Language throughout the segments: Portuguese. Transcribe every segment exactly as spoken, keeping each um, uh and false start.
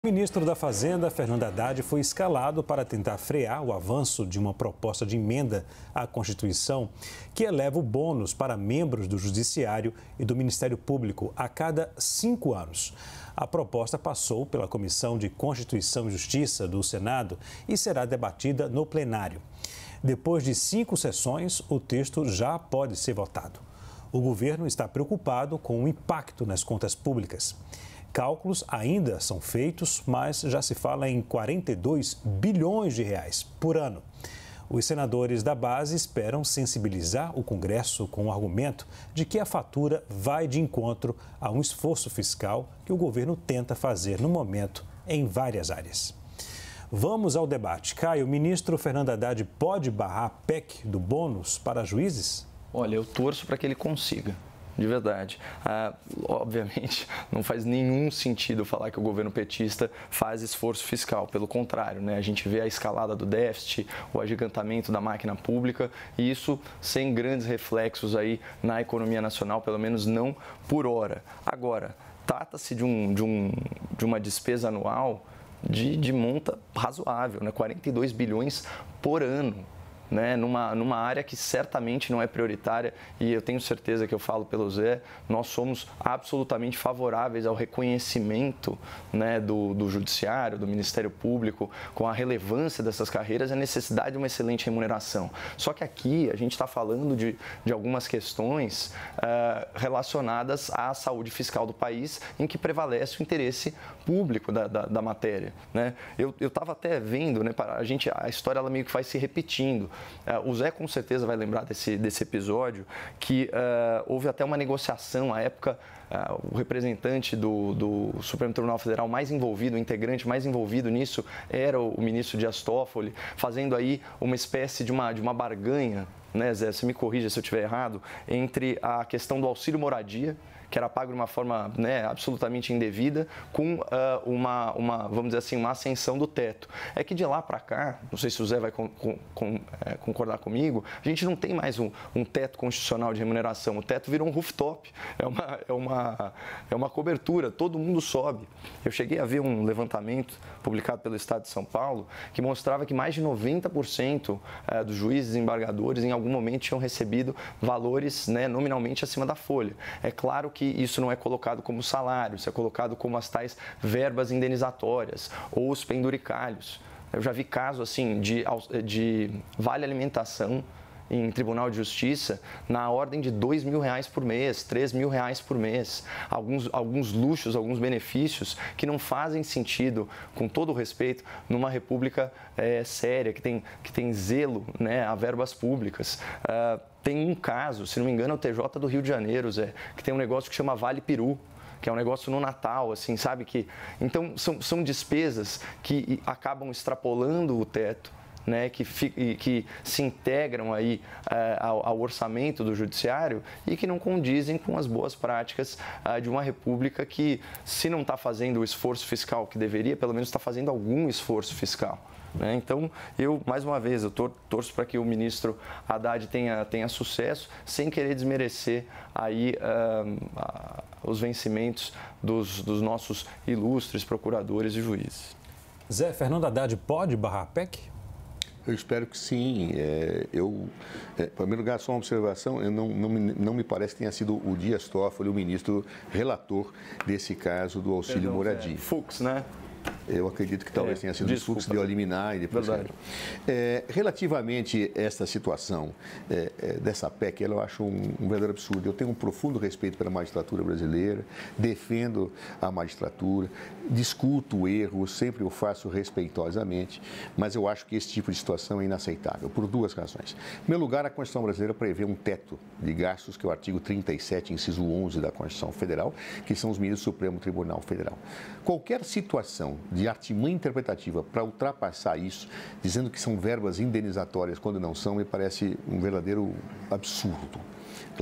O ministro da Fazenda, Fernando Haddad, foi escalado para tentar frear o avanço de uma proposta de emenda à Constituição que eleva o bônus para membros do Judiciário e do Ministério Público a cada cinco anos. A proposta passou pela Comissão de Constituição e Justiça do Senado e será debatida no plenário. Depois de cinco sessões, o texto já pode ser votado. O governo está preocupado com o impacto nas contas públicas. Cálculos ainda são feitos, mas já se fala em quarenta e dois bilhões de reais por ano. Os senadores da base esperam sensibilizar o Congresso com o argumento de que a fatura vai de encontro a um esforço fiscal que o governo tenta fazer no momento em várias áreas. Vamos ao debate. Caio, o ministro Fernando Haddad pode barrar a P E C do bônus para juízes? Olha, eu torço para que ele consiga. De verdade. Ah, obviamente, não faz nenhum sentido falar que o governo petista faz esforço fiscal. Pelo contrário, né? A gente vê a escalada do déficit, o agigantamento da máquina pública e isso sem grandes reflexos aí na economia nacional, pelo menos não por hora. Agora, trata-se de, um, de, um, de uma despesa anual de, de monta razoável, né? quarenta e dois bilhões por ano. Né, numa, numa área que certamente não é prioritária e eu tenho certeza que eu falo pelo Zé, nós somos absolutamente favoráveis ao reconhecimento, né, do, do Judiciário, do Ministério Público, com a relevância dessas carreiras e a necessidade de uma excelente remuneração. Só que aqui a gente está falando de, de algumas questões uh, relacionadas à saúde fiscal do país, em que prevalece o interesse público da, da, da matéria. Né? Eu estava até vendo, né, a, gente, a história ela meio que vai se repetindo. Uh, o Zé com certeza vai lembrar desse, desse episódio que uh, houve até uma negociação, à época uh, o representante do, do Supremo Tribunal Federal mais envolvido, o integrante mais envolvido nisso era o, o ministro Dias Toffoli, fazendo aí uma espécie de uma, de uma barganha, né, Zé, você me corrija se eu estiver errado, entre a questão do auxílio moradia, que era pago de uma forma, né, absolutamente indevida, com uh, uma, uma, vamos dizer assim, uma ascensão do teto. É que de lá para cá, não sei se o Zé vai com, com, com, é, concordar comigo, a gente não tem mais um, um teto constitucional de remuneração. O teto virou um rooftop, é uma, é, uma, é uma cobertura, todo mundo sobe. Eu cheguei a ver um levantamento publicado pelo Estado de São Paulo que mostrava que mais de noventa por cento uh, dos juízes e embargadores em algum momento tinham recebido valores, né, nominalmente acima da folha. É claro que que isso não é colocado como salário, isso é colocado como as tais verbas indenizatórias ou os penduricalhos. Eu já vi casos assim de, de vale alimentação em Tribunal de Justiça na ordem de dois mil reais por mês, três mil reais por mês. Alguns, alguns luxos, alguns benefícios que não fazem sentido, com todo o respeito, numa república é, séria, que tem, que tem zelo, né, a verbas públicas. Uh, tem um caso, se não me engano, é o T J do Rio de Janeiro, Zé, que tem um negócio que chama Vale Peru, que é um negócio no Natal, assim, sabe? Que, então, são, são despesas que acabam extrapolando o teto, né, que, que se integram aí uh, ao, ao orçamento do Judiciário e que não condizem com as boas práticas uh, de uma república que, se não está fazendo o esforço fiscal que deveria, pelo menos está fazendo algum esforço fiscal. Né? Então, eu, mais uma vez, eu tor torço para que o ministro Haddad tenha, tenha sucesso, sem querer desmerecer aí, uh, uh, os vencimentos dos, dos nossos ilustres procuradores e juízes. Zé, Fernando Haddad pode barrar a P E C? Eu espero que sim. É, eu, é, em primeiro lugar, só uma observação, eu não, não, me, não me parece que tenha sido o Dias Toffoli o ministro relator desse caso do auxílio Perdão, moradia. É, Fux, né? Eu acredito que talvez é, tenha sido desculpa, o Fux de eliminar e depois... Verdade. É, relativamente a esta situação é, é, dessa P E C, eu acho um, um verdadeiro absurdo. Eu tenho um profundo respeito pela magistratura brasileira, defendo a magistratura, discuto o erro, sempre o faço respeitosamente, mas eu acho que esse tipo de situação é inaceitável, por duas razões. Em primeiro lugar, a Constituição brasileira prevê um teto de gastos, que é o artigo trinta e sete, inciso onze da Constituição Federal, que são os ministros do Supremo Tribunal Federal. Qualquer situação de artimanha interpretativa para ultrapassar isso, dizendo que são verbas indenizatórias quando não são, me parece um verdadeiro absurdo. Claro,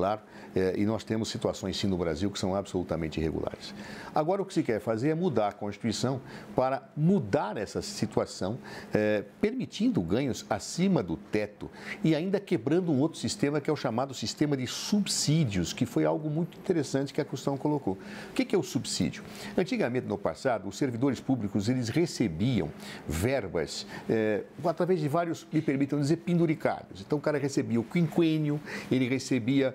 é, e nós temos situações sim no Brasil que são absolutamente irregulares. Agora o que se quer fazer é mudar a Constituição para mudar essa situação, é, permitindo ganhos acima do teto e ainda quebrando um outro sistema que é o chamado sistema de subsídios, que foi algo muito interessante que a Constituição colocou. O que é o subsídio? Antigamente, no passado, os servidores públicos eles recebiam verbas é, através de vários, me permitam dizer, penduricários. Então, o cara recebia o quinquênio, ele recebia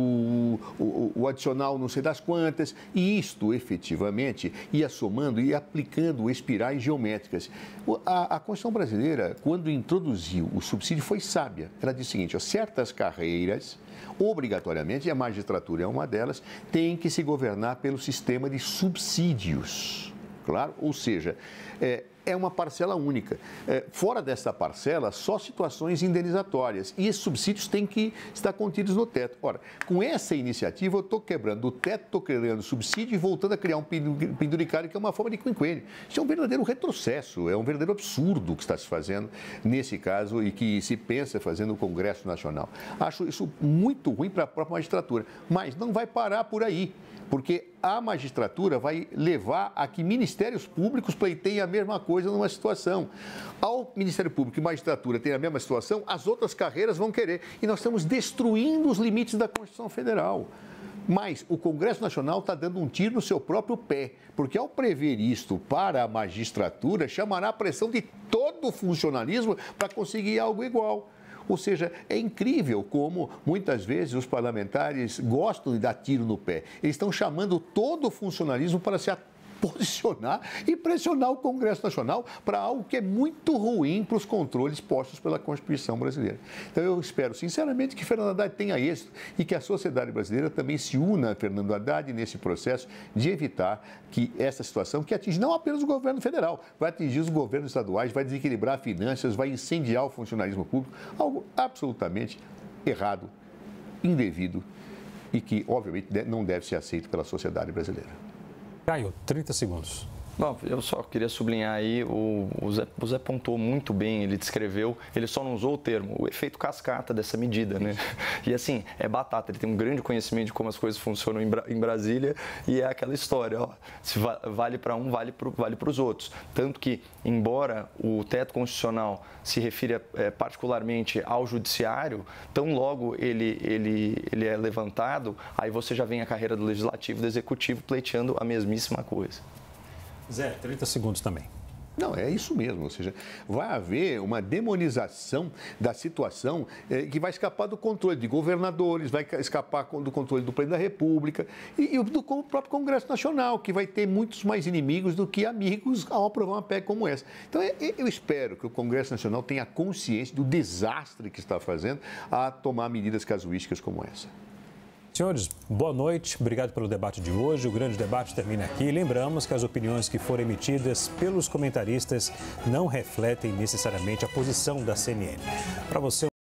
o, o, o adicional não sei das quantas, e isto, efetivamente, ia somando e aplicando espirais geométricas. A, a Constituição brasileira, quando introduziu o subsídio, foi sábia. Ela disse o seguinte, ó, certas carreiras, obrigatoriamente, e a magistratura é uma delas, tem que se governar pelo sistema de subsídios. Claro? Ou seja, é, é uma parcela única. É, fora dessa parcela, só situações indenizatórias. E esses subsídios têm que estar contidos no teto. Ora, com essa iniciativa, eu estou quebrando o teto, estou criando subsídio e voltando a criar um penduricário, que é uma forma de quinquênio. Isso é um verdadeiro retrocesso, é um verdadeiro absurdo que está se fazendo nesse caso e que se pensa fazer no Congresso Nacional. Acho isso muito ruim para a própria magistratura, mas não vai parar por aí. Porque a magistratura vai levar a que ministérios públicos pleiteiem a mesma coisa numa situação. Ao Ministério Público e magistratura terem a mesma situação, as outras carreiras vão querer. E nós estamos destruindo os limites da Constituição Federal. Mas o Congresso Nacional está dando um tiro no seu próprio pé, porque ao prever isto para a magistratura, chamará a pressão de todo o funcionalismo para conseguir algo igual. Ou seja, é incrível como, muitas vezes, os parlamentares gostam de dar tiro no pé. Eles estão chamando todo o funcionalismo para se posicionar e pressionar o Congresso Nacional para algo que é muito ruim para os controles postos pela Constituição brasileira. Então, eu espero, sinceramente, que Fernando Haddad tenha êxito e que a sociedade brasileira também se una a Fernando Haddad nesse processo de evitar que essa situação, que atinge não apenas o governo federal, vai atingir os governos estaduais, vai desequilibrar finanças, vai incendiar o funcionalismo público, algo absolutamente errado, indevido e que, obviamente, não deve ser aceito pela sociedade brasileira. Caio, trinta segundos. Bom, eu só queria sublinhar aí, o, o, Zé, o Zé pontuou muito bem, ele descreveu, ele só não usou o termo, o efeito cascata dessa medida, né? E assim, é batata, ele tem um grande conhecimento de como as coisas funcionam em, Bra em Brasília e é aquela história, ó, se va vale para um, vale para vale os outros. Tanto que, embora o teto constitucional se refira é, particularmente ao judiciário, tão logo ele, ele, ele é levantado, aí você já vem a carreira do legislativo e do executivo pleiteando a mesmíssima coisa. Zé, trinta segundos também. Não, é isso mesmo, ou seja, vai haver uma demonização da situação eh, que vai escapar do controle de governadores, vai escapar do controle do presidente da República e, e do próprio Congresso Nacional, que vai ter muitos mais inimigos do que amigos ao aprovar uma P E C como essa. Então, é, eu espero que o Congresso Nacional tenha consciência do desastre que está fazendo a tomar medidas casuísticas como essa. Senhores, boa noite. Obrigado pelo debate de hoje. O grande debate termina aqui. Lembramos que as opiniões que foram emitidas pelos comentaristas não refletem necessariamente a posição da C N N. Para você,